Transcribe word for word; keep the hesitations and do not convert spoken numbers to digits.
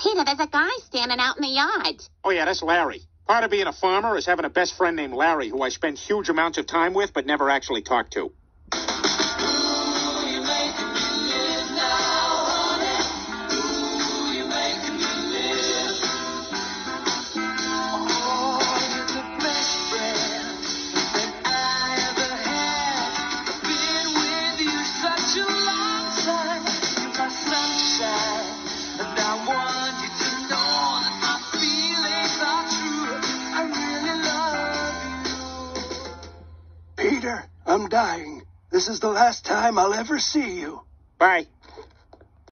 Peter, there's a guy standing out in the yard. Oh, yeah, that's Larry. Part of being a farmer is having a best friend named Larry, who I spend huge amounts of time with but never actually talk to. Peter, I'm dying. This is the last time I'll ever see you. Bye.